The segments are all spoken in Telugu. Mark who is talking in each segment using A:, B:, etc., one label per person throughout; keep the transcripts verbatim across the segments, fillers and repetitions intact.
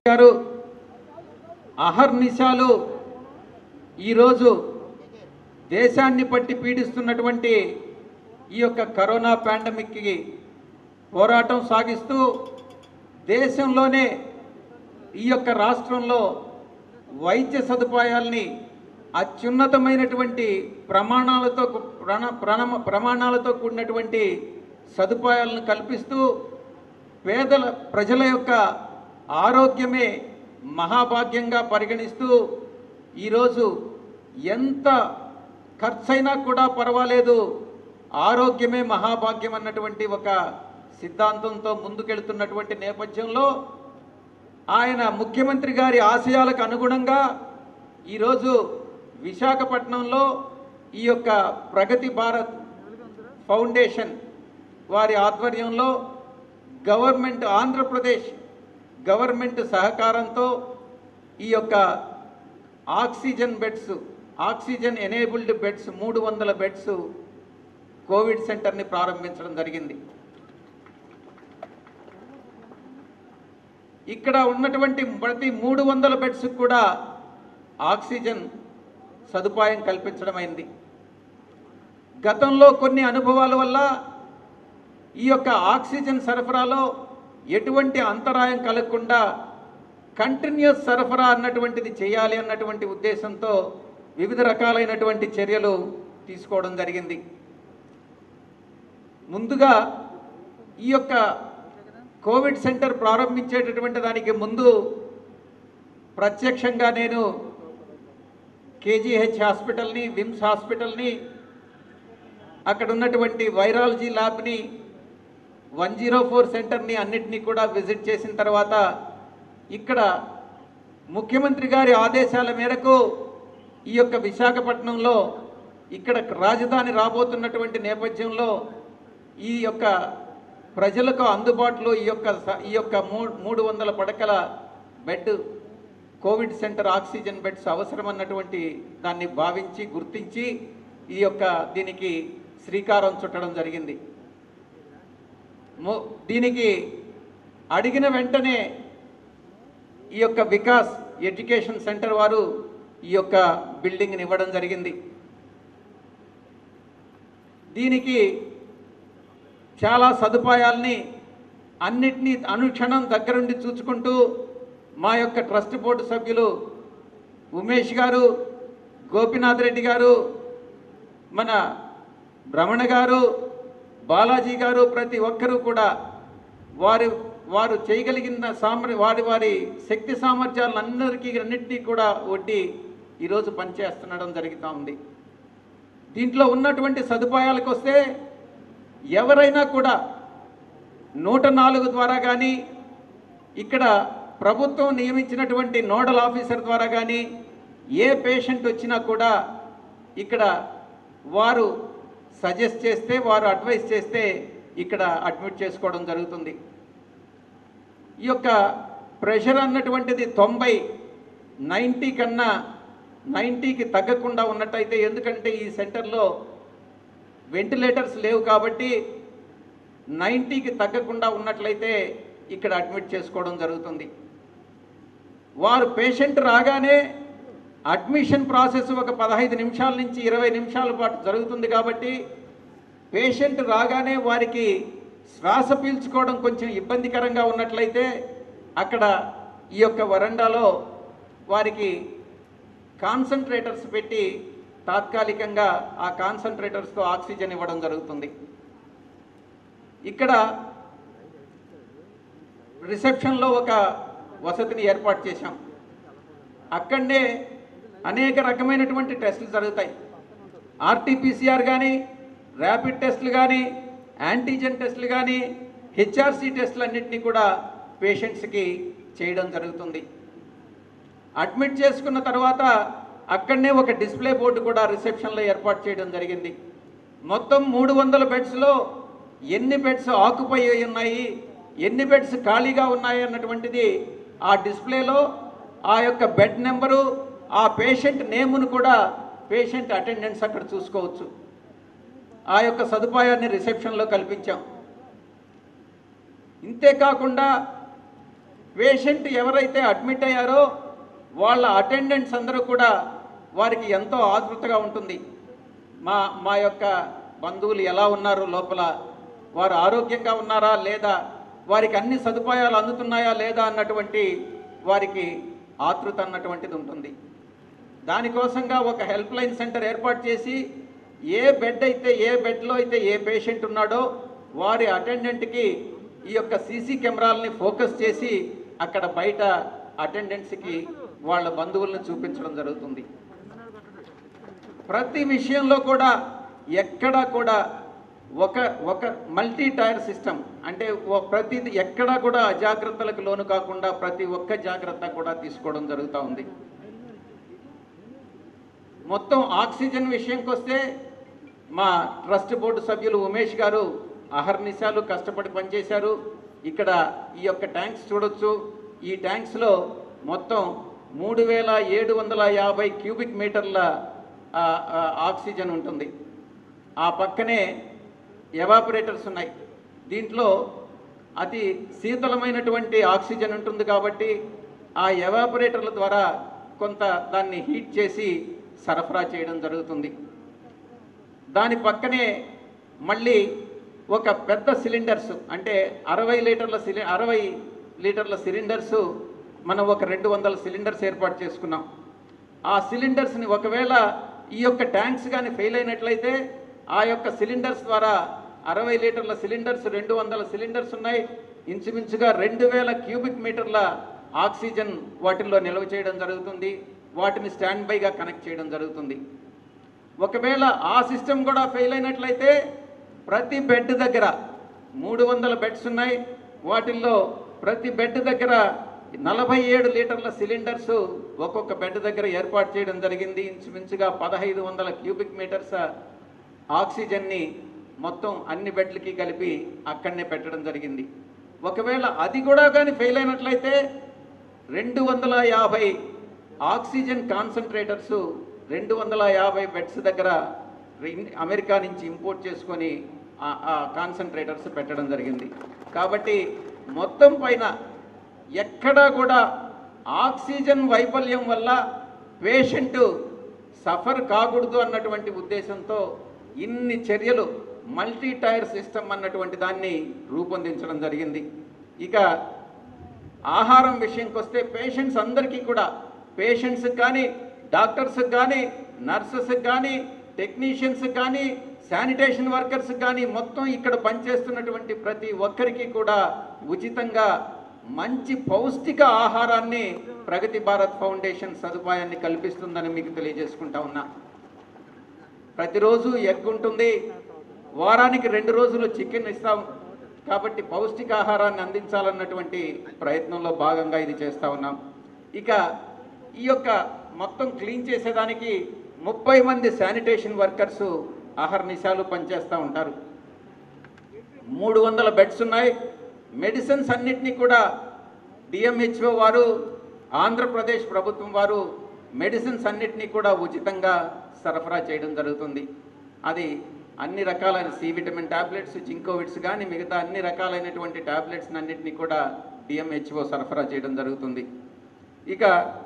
A: గారు అహర్నిశాలు ఈరోజు దేశాన్ని పట్టి పీడిస్తున్నటువంటి ఈ యొక్క కరోనా పాండమిక్కి పోరాటం సాగిస్తూ దేశంలోనే ఈ యొక్క రాష్ట్రంలో వైద్య సదుపాయాల్ని అత్యున్నతమైనటువంటి ప్రమాణాలతో ప్రమాణాలతో కూడినటువంటి సదుపాయాలను కల్పిస్తూ పేదల ప్రజల యొక్క ఆరోగ్యమే మహాభాగ్యంగా పరిగణిస్తూ ఈరోజు ఎంత ఖర్చైనా కూడా పర్వాలేదు, ఆరోగ్యమే మహాభాగ్యం అన్నటువంటి ఒక సిద్ధాంతంతో ముందుకెళ్తున్నటువంటి నేపథ్యంలో ఆయన ముఖ్యమంత్రి గారి ఆశయాలకు అనుగుణంగా ఈరోజు విశాఖపట్నంలో ఈ యొక్క ప్రగతి భారత్ ఫౌండేషన్ వారి ఆధ్వర్యంలో గవర్నమెంట్ ఆంధ్రప్రదేశ్ గవర్నమెంట్ సహకారంతో ఈ యొక్క oxygen beds oxygen enabled beds మూడు వందల బెడ్స్ కోవిడ్ సెంటర్ని ప్రారంభించడం జరిగింది. ఇక్కడ ఉన్నటువంటి ప్రతి మూడు వందల బెడ్స్ కూడా ఆక్సిజన్ సదుపాయం కల్పించడమైంది. గతంలో కొన్ని అనుభవాల వల్ల ఈ యొక్క ఆక్సిజన్ సరఫరాలో ఎటువంటి అంతరాయం కలగకుండా కంటిన్యూస్ సరఫరా అన్నటువంటిది చేయాలి అన్నటువంటి ఉద్దేశంతో వివిధ రకాలైనటువంటి చర్యలు తీసుకోవడం జరిగింది. ముందుగా ఈ యొక్క కోవిడ్ సెంటర్ ప్రారంభించేటటువంటి దానికి ముందు ప్రత్యక్షంగా నేను కేజీహెచ్ హాస్పిటల్ని, విమ్స్ హాస్పిటల్ని, అక్కడ ఉన్నటువంటి వైరాలజీ ల్యాబ్ని, వన్ జీరో ఫోర్ సెంటర్ని అన్నిటినీ కూడా విజిట్ చేసిన తర్వాత ఇక్కడ ముఖ్యమంత్రి గారి ఆదేశాల మేరకు ఈ యొక్క విశాఖపట్నంలో ఇక్కడ రాజధాని రాబోతున్నటువంటి నేపథ్యంలో ఈ యొక్క ప్రజలకు అందుబాటులో ఈ యొక్క ఈ యొక్క మూడు వందల పడకల bed covid centre oxygen beds అవసరం అన్నటువంటి దాన్ని భావించి గుర్తించి ఈ యొక్క దీనికి శ్రీకారం చుట్టడం జరిగింది. దీనికి అడిగిన వెంటనే ఈ యొక్క వికాస్ ఎడ్యుకేషన్ సెంటర్ వారు ఈ యొక్క బిల్డింగ్ని ఇవ్వడం జరిగింది. దీనికి చాలా సదుపాయాల్ని అన్నిటినీ అనుక్షణం దగ్గరుండి చూసుకుంటూ మా యొక్క ట్రస్ట్ బోర్డు సభ్యులు ఉమేష్ గారు, గోపినాథ్ రెడ్డి గారు, మన రమణ గారు, బాలాజీ గారు, ప్రతి ఒక్కరూ కూడా వారి వారు చేయగలిగిన సామర్ వారి వారి శక్తి సామర్థ్యాలను అందరికీ అన్నింటినీ కూడా ఒడ్డి ఈరోజు పనిచేస్తుండడం జరుగుతూ ఉంది. దీంట్లో ఉన్నటువంటి సదుపాయాలకు వస్తే ఎవరైనా కూడా నూట నాలుగు ద్వారా కానీ ఇక్కడ ప్రభుత్వం నియమించినటువంటి నోడల్ ఆఫీసర్ ద్వారా కానీ ఏ పేషెంట్ వచ్చినా కూడా ఇక్కడ వారు సజెస్ట్ చేస్తే, వారు అడ్వైస్ చేస్తే ఇక్కడ అడ్మిట్ చేసుకోవడం జరుగుతుంది. ఈ యొక్క ప్రెషర్ అన్నటువంటిది తొంభై నైంటీ కన్నా నైంటీకి తగ్గకుండా ఉన్నట్టయితే, ఎందుకంటే ఈ సెంటర్లో వెంటిలేటర్స్ లేవు కాబట్టి నైంటీకి తగ్గకుండా ఉన్నట్లయితే ఇక్కడ అడ్మిట్ చేసుకోవడం జరుగుతుంది. వారు పేషెంట్ రాగానే అడ్మిషన్ ప్రాసెస్ ఒక పదహైదు నిమిషాల నుంచి ఇరవై నిమిషాల పాటు జరుగుతుంది కాబట్టి పేషెంట్ రాగానే వారికి శ్వాస పీల్చుకోవడం కొంచెం ఇబ్బందికరంగా ఉన్నట్లయితే అక్కడ ఈ యొక్క వరండాలో వారికి కాన్సన్ట్రేటర్స్ పెట్టి తాత్కాలికంగా ఆ కాన్సన్ట్రేటర్స్తో ఆక్సిజన్ ఇవ్వడం జరుగుతుంది. ఇక్కడ రిసెప్షన్లో ఒక వసతిని ఏర్పాటు చేశాం. అక్కడనే అనేక రకమైనటువంటి టెస్టులు జరుగుతాయి. ఆర్టీపీసీఆర్ కానీ, ర్యాపిడ్ టెస్టులు కానీ, యాంటీజెన్ టెస్టులు కానీ, హెచ్ఆర్సీ టెస్టులు అన్నింటినీ కూడా పేషెంట్స్కి చేయడం జరుగుతుంది. అడ్మిట్ చేసుకున్న తర్వాత అక్కడనే ఒక డిస్ప్లే బోర్డు కూడా రిసెప్షన్లో ఏర్పాటు చేయడం జరిగింది. మొత్తం మూడు వందల బెడ్స్లో ఎన్ని బెడ్స్ ఆక్యుపై అయి ఉన్నాయి, ఎన్ని బెడ్స్ ఖాళీగా ఉన్నాయి అన్నటువంటిది ఆ డిస్ప్లేలో ఆ యొక్క బెడ్ నెంబరు, ఆ పేషెంట్ నేమును కూడా పేషెంట్ అటెండెన్స్ అక్కడ చూసుకోవచ్చు. ఆ యొక్క సదుపాయాన్ని రిసెప్షన్లో కల్పించాం. ఇంతే కాకుండా పేషెంట్ ఎవరైతే అడ్మిట్ అయ్యారో వాళ్ళ అటెండెంట్స్ అందరూ కూడా వారికి ఎంతో ఆతృతగా ఉంటుంది. మా మా యొక్క బంధువులు ఎలా ఉన్నారు, లోపల వారు ఆరోగ్యంగా ఉన్నారా లేదా, వారికి అన్ని సదుపాయాలు అందుతున్నాయా లేదా అన్నటువంటి వారికి ఆతృత అన్నటువంటిది ఉంటుంది. దానికోసంగా ఒక హెల్ప్ లైన్ సెంటర్ ఏర్పాటు చేసి ఏ బెడ్ అయితే ఏ బెడ్లో అయితే ఏ పేషెంట్ ఉన్నాడో వారి అటెండెంట్కి ఈ యొక్క సీసీ కెమెరాలని ఫోకస్ చేసి అక్కడ బయట అటెండెంట్స్కి వాళ్ళ బంధువులను చూపించడం జరుగుతుంది. ప్రతి విషయంలో కూడా ఎక్కడా కూడా ఒక ఒక మల్టీ టైర్ సిస్టమ్ అంటే ప్రతి ఎక్కడా కూడా అజాగ్రత్తలకు లోను కాకుండా ప్రతి ఒక్క జాగ్రత్త కూడా తీసుకోవడం జరుగుతూ ఉంది. మొత్తం ఆక్సిజన్ విషయంకి వస్తే మా ట్రస్ట్ బోర్డు సభ్యులు ఉమేష్ గారు అహర్నిశాలు కష్టపడి పనిచేశారు. ఇక్కడ ఈ యొక్క ట్యాంక్స్ చూడొచ్చు. ఈ ట్యాంక్స్లో మొత్తం మూడు వేల ఏడు వందల యాభై క్యూబిక్ మీటర్ల ఆక్సిజన్ ఉంటుంది. ఆ పక్కనే ఎవాపరేటర్స్ ఉన్నాయి. దీంట్లో అతి శీతలమైనటువంటి ఆక్సిజన్ ఉంటుంది కాబట్టి ఆ ఎవాపరేటర్ల ద్వారా కొంత దాన్ని హీట్ చేసి సరఫరా చేయడం జరుగుతుంది. దాని పక్కనే మళ్ళీ ఒక పెద్ద సిలిండర్స్ అంటే అరవై లీటర్ల సిలి అరవై లీటర్ల సిలిండర్సు మనం ఒక రెండు వందల సిలిండర్స్ ఏర్పాటు చేసుకున్నాం. ఆ సిలిండర్స్ని ఒకవేళ ఈ యొక్క ట్యాంక్స్ కానీ ఫెయిల్ అయినట్లయితే ఆ యొక్క సిలిండర్స్ ద్వారా అరవై లీటర్ల సిలిండర్స్ రెండు వందల సిలిండర్స్ ఉన్నాయి. ఇంచుమించుగా రెండు వేల క్యూబిక్ మీటర్ల ఆక్సిజన్ వాటిల్లో నిల్వ చేయడం జరుగుతుంది. వాటిని స్టాండ్ బైగా కనెక్ట్ చేయడం జరుగుతుంది. ఒకవేళ ఆ సిస్టమ్ కూడా ఫెయిల్ అయినట్లయితే ప్రతి బెడ్ దగ్గర మూడు వందల బెడ్స్ ఉన్నాయి. వాటిల్లో ప్రతి బెడ్ దగ్గర నలభై ఏడు లీటర్ల సిలిండర్స్ ఒక్కొక్క బెడ్ దగ్గర ఏర్పాటు చేయడం జరిగింది. ఇంచుమించుగా పదహైదు వందల క్యూబిక్ మీటర్స్ ఆక్సిజన్ని మొత్తం అన్ని బెడ్లకి కలిపి అక్కడనే పెట్టడం జరిగింది. ఒకవేళ అది కూడా కానీ ఫెయిల్ అయినట్లయితే రెండు వందల యాభై ఆక్సిజన్ కాన్సన్ట్రేటర్స్ రెండు వందల యాభై బెడ్స్ దగ్గర అమెరికా నుంచి ఇంపోర్ట్ చేసుకొని ఆ కాన్సన్ట్రేటర్స్ పెట్టడం జరిగింది. కాబట్టి మొత్తం పైన ఎక్కడా కూడా ఆక్సిజన్ వైఫల్యం వల్ల పేషెంట్ సఫర్ కాకూడదు అన్నటువంటి ఉద్దేశంతో ఇన్ని చర్యలు మల్టీ టైర్ సిస్టమ్ అన్నటువంటి దాన్ని రూపొందించడం జరిగింది. ఇక ఆహారం విషయంకి వస్తే పేషెంట్స్ అందరికీ కూడా పేషెంట్స్కి కానీ డాక్టర్స్కి కానీ నర్సెస్కి కానీ టెక్నీషియన్స్కి కానీ శానిటేషన్ వర్కర్స్కి కానీ మొత్తం ఇక్కడ పనిచేస్తున్నటువంటి ప్రతి ఒక్కరికి కూడా ఉచితంగా మంచి పౌష్టిక ఆహారాన్ని ప్రగతి భారత్ ఫౌండేషన్ సదుపాయాన్ని కల్పిస్తుందని మీకు తెలియజేసుకుంటా ఉన్నా. ప్రతిరోజు ఎగ్ ఉంటుంది, వారానికి రెండు రోజులు చికెన్ ఇస్తాం. కాబట్టి పౌష్టికాహారాన్ని అందించాలన్నటువంటి ప్రయత్నంలో భాగంగా ఇది చేస్తూ ఉన్నాం. ఇక ఈ యొక్క మొత్తం క్లీన్ చేసేదానికి ముప్పై మంది శానిటేషన్ వర్కర్సు అహర్నిశాలు పనిచేస్తూ ఉంటారు. మూడు వందల బెడ్స్ ఉన్నాయి. మెడిసిన్స్ అన్నిటినీ కూడా డిఎంహెచ్ఓ వారు, ఆంధ్రప్రదేశ్ ప్రభుత్వం వారు మెడిసిన్స్ అన్నిటినీ కూడా ఉచితంగా సరఫరా చేయడం జరుగుతుంది. అది అన్ని రకాలైన సి విటమిన్ ట్యాబ్లెట్స్, జింకోవిట్స్ కానీ మిగతా అన్ని రకాలైనటువంటి ట్యాబ్లెట్స్ అన్నిటినీ కూడా డిఎంహెచ్ఓ సరఫరా చేయడం జరుగుతుంది. ఇక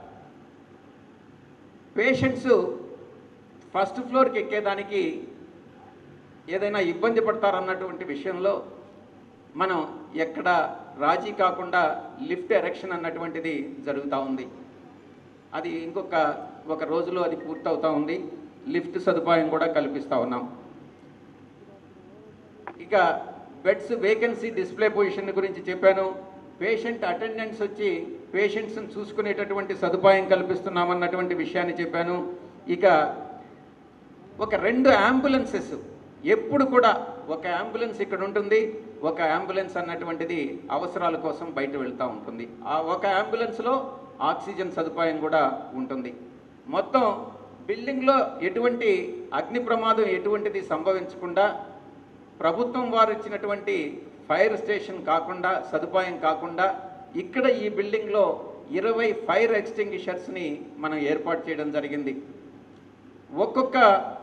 A: పేషెంట్స్ ఫస్ట్ ఫ్లోర్కి ఎక్కేదానికి ఏదైనా ఇబ్బంది పడతారన్నటువంటి విషయంలో మనం ఎక్కడ రాజీ కాకుండా లిఫ్ట్ ఎరెక్షన్ అన్నటువంటిది జరుగుతూ ఉంది. అది ఇంకొక ఒక రోజులో అది పూర్తవుతూ ఉంది. లిఫ్ట్ సదుపాయం కూడా కల్పిస్తూ ఉన్నాం. ఇక బెడ్స్ వేకెన్సీ డిస్ప్లే పొజిషన్ గురించి చెప్పాను. పేషెంట్ అటెండెన్స్ వచ్చి పేషెంట్స్ని చూసుకునేటటువంటి సదుపాయం కల్పిస్తున్నామన్నటువంటి విషయాన్ని చెప్పాను. ఇక ఒక రెండు అంబులెన్సెస్ ఎప్పుడు కూడా ఒక అంబులెన్స్ ఇక్కడ ఉంటుంది, ఒక అంబులెన్స్ అన్నటువంటిది అవసరాల కోసం బయట వెళ్తూ ఉంటుంది. ఆ ఒక అంబులెన్స్లో ఆక్సిజన్ సదుపాయం కూడా ఉంటుంది. మొత్తం బిల్డింగ్లో ఎటువంటి అగ్ని ప్రమాదం ఎటువంటిది సంభవించకుండా ప్రభుత్వం వారు ఇచ్చినటువంటి ఫైర్ స్టేషన్ కాకుండా సదుపాయం కాకుండా ఇక్కడ ఈ బిల్డింగ్లో ఇరవై ఫైర్ ఎక్స్టింగ్విషర్స్ని మనం ఏర్పాటు చేయడం జరిగింది. ఒక్కొక్క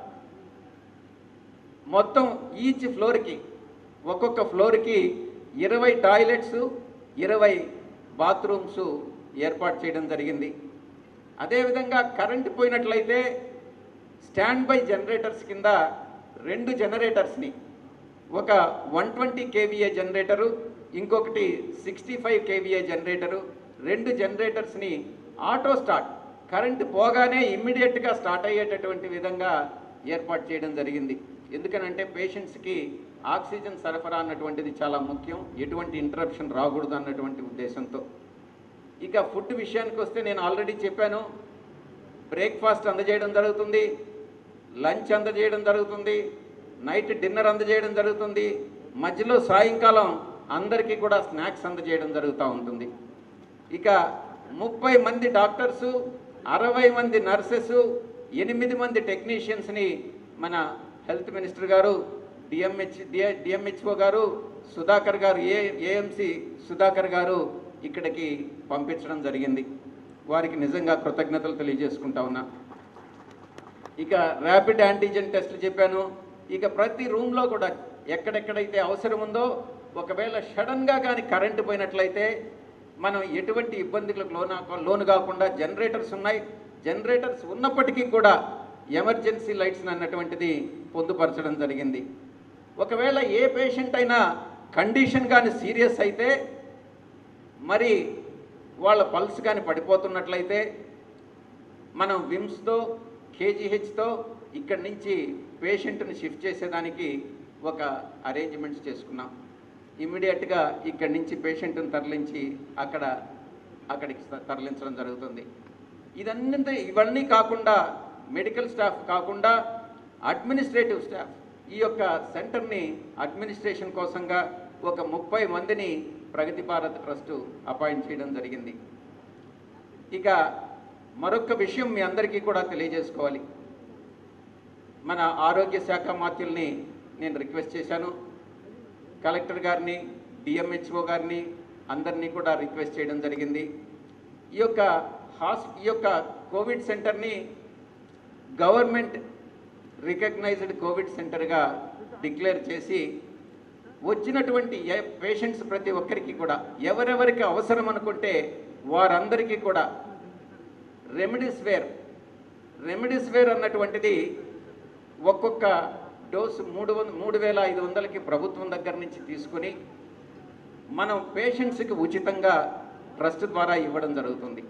A: మొత్తం ఈచ్ ఫ్లోర్కి ఒక్కొక్క ఫ్లోర్కి ఇరవై టాయిలెట్స్, ఇరవై బాత్రూమ్స్ ఏర్పాటు చేయడం జరిగింది. అదేవిధంగా కరెంటు పోయినట్లయితే స్టాండ్ బై జనరేటర్స్ కింద రెండు జనరేటర్స్ని, ఒక వన్ ట్వంటీ కేవీఏ జనరేటరు, ఇంకొకటి సిక్స్టీ ఫైవ్ కేవీఏ జనరేటరు, రెండు జనరేటర్స్ని ఆటో స్టార్ట్ కరెంటు పోగానే ఇమ్మీడియట్గా స్టార్ట్ అయ్యేటటువంటి విధంగా ఏర్పాటు చేయడం జరిగింది. ఎందుకనంటే పేషెంట్స్కి ఆక్సిజన్ సరఫరా అన్నటువంటిది చాలా ముఖ్యం, ఎటువంటి ఇంటరప్షన్ రాకూడదు అన్నటువంటి ఉద్దేశంతో. ఇక ఫుడ్ విషయానికి వస్తే నేను ఆల్రెడీ చెప్పాను, బ్రేక్ఫాస్ట్ అందజేయడం జరుగుతుంది, లంచ్ అందజేయడం జరుగుతుంది, నైట్ డిన్నర్ అందజేయడం జరుగుతుంది, మధ్యలో సాయంకాలం అందరికీ కూడా స్నాక్స్ అందజేయడం జరుగుతూ ఉంటుంది. ఇక ముప్పై మంది డాక్టర్సు, అరవై మంది నర్సెస్, ఎనిమిది మంది టెక్నీషియన్స్ని మన హెల్త్ మినిస్టర్ గారు, డిఎంహెచ్ డిఎంహెచ్ఓ గారు సుధాకర్ గారు, ఏ ఏఎంసి సుధాకర్ గారు ఇక్కడికి పంపించడం జరిగింది. వారికి నిజంగా కృతజ్ఞతలు తెలియజేసుకుంటా ఉన్నా. ఇక ర్యాపిడ్ యాంటీజెన్ టెస్టులు చెప్పాను. ఇక ప్రతి రూమ్లో కూడా ఎక్కడెక్కడైతే అవసరం ఉందో, ఒకవేళ సడన్గా కానీ కరెంటు పోయినట్లయితే మనం ఎటువంటి ఇబ్బందులకు లోన లోను కాకుండా జనరేటర్స్ ఉన్నాయి. జనరేటర్స్ ఉన్నప్పటికీ కూడా ఎమర్జెన్సీ లైట్స్ అన్నటువంటిది పొందుపరచడం జరిగింది. ఒకవేళ ఏ పేషెంట్ అయినా కండిషన్ కానీ సీరియస్ అయితే, మరి వాళ్ళ పల్స్ కానీ పడిపోతున్నట్లయితే మనం విమ్స్తో కేజీహెచ్తో ఇక్కడి నుంచి పేషెంట్ని షిఫ్ట్ చేసేదానికి ఒక అరేంజ్మెంట్స్ చేసుకున్నాం. ఇమ్మీడియట్గా ఇక్కడి నుంచి పేషెంట్ని తరలించి అక్కడ అక్కడికి తరలించడం జరుగుతుంది. ఇదన్నీ ఇవన్నీ కాకుండా మెడికల్ స్టాఫ్ కాకుండా అడ్మినిస్ట్రేటివ్ స్టాఫ్, ఈ యొక్క సెంటర్ని అడ్మినిస్ట్రేషన్ కోసంగా ఒక ముప్పై మందిని ప్రగతి భారత్ ట్రస్టు అపాయింట్ చేయడం జరిగింది. ఇక మరొక విషయం మీ అందరికీ కూడా తెలియజేసుకోవాలి. మన ఆరోగ్య శాఖ మాత్యుల్ని నేను రిక్వెస్ట్ చేశాను, కలెక్టర్ గారిని, డిఎంహెచ్ఓ గారిని అందరినీ కూడా రిక్వెస్ట్ చేయడం జరిగింది. ఈ యొక్క హాస్ ఈ యొక్క కోవిడ్ సెంటర్ని గవర్నమెంట్ రికగ్నైజ్డ్ కోవిడ్ సెంటర్గా డిక్లేర్ చేసి వచ్చినటువంటి పేషెంట్స్ ప్రతి ఒక్కరికి కూడా ఎవరెవరికి అవసరం అనుకుంటే వారందరికీ కూడా రెమిడిసివిర్ రెమిడిసివిర్ అన్నటువంటిది ఒక్కొక్క డోసు మూడు వంద మూడు వేల ఐదు వందలకి ప్రభుత్వం దగ్గర నుంచి తీసుకుని మనం పేషెంట్స్కి ఉచితంగా ట్రస్ట్ ద్వారా ఇవ్వడం జరుగుతుంది.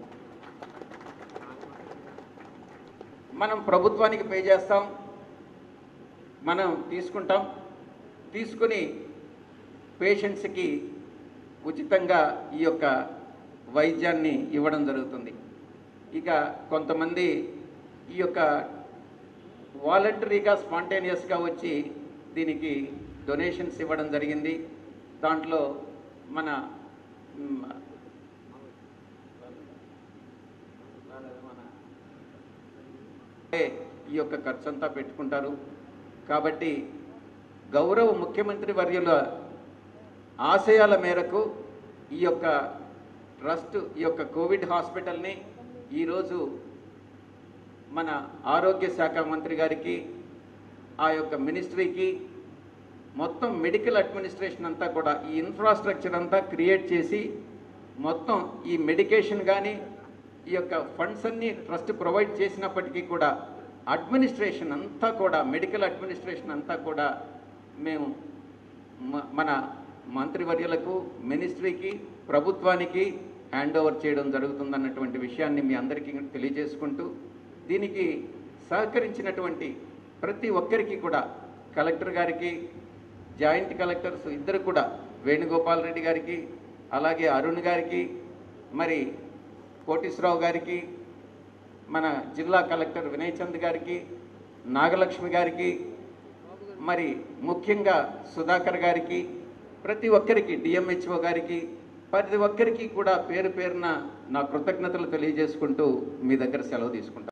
A: మనం ప్రభుత్వానికి పే చేస్తాం, మనం తీసుకుంటాం, తీసుకుని పేషెంట్స్కి ఉచితంగా ఈ యొక్క వైద్యాన్ని ఇవ్వడం జరుగుతుంది. ఇక కొంతమంది ఈ యొక్క వాలంటరీగా స్పాంటేనియస్గా వచ్చి దీనికి డొనేషన్స్ ఇవ్వడం జరిగింది. దాంట్లో మన ఈ యొక్క ఖర్చు అంతా పెట్టుకుంటారు. కాబట్టి గౌరవ ముఖ్యమంత్రి వర్యుల ఆశయాల మేరకు ఈ యొక్క ట్రస్ట్, ఈ యొక్క కోవిడ్ హాస్పిటల్ని ఈరోజు మన ఆరోగ్య శాఖ మంత్రి గారికి, ఆ యొక్క మినిస్ట్రీకి, మొత్తం మెడికల్ అడ్మినిస్ట్రేషన్ అంతా కూడా ఈ ఇన్ఫ్రాస్ట్రక్చర్ అంతా క్రియేట్ చేసి మొత్తం ఈ మెడికేషన్ కానీ ఈ యొక్క ఫండ్స్ అన్నీ ట్రస్ట్ ప్రొవైడ్ చేసినప్పటికీ కూడా అడ్మినిస్ట్రేషన్ అంతా కూడా మెడికల్ అడ్మినిస్ట్రేషన్ అంతా కూడా మేము మన మంత్రివర్యులకు, మినిస్ట్రీకి, ప్రభుత్వానికి హ్యాండ్ ఓవర్ చేయడం జరుగుతుందన్నటువంటి విషయాన్ని మీ అందరికీ తెలియజేసుకుంటూ, దీనికి సహకరించినటువంటి ప్రతి ఒక్కరికి కూడా కలెక్టర్ గారికి, జాయింట్ కలెక్టర్స్ ఇద్దరు కూడా వేణుగోపాల్ రెడ్డి గారికి, అలాగే అరుణ్ గారికి, మరి కోటేశ్వరరావు గారికి, మన జిల్లా కలెక్టర్ వినయ్ చంద్ గారికి, నాగలక్ష్మి గారికి, మరి ముఖ్యంగా సుధాకర్ గారికి, ప్రతి ఒక్కరికి, డిఎంహెచ్ఓ గారికి, ప్రతి ఒక్కరికి కూడా పేరు పేరున నా కృతజ్ఞతలు తెలియజేసుకుంటూ మీ దగ్గర సెలవు తీసుకుంటాను.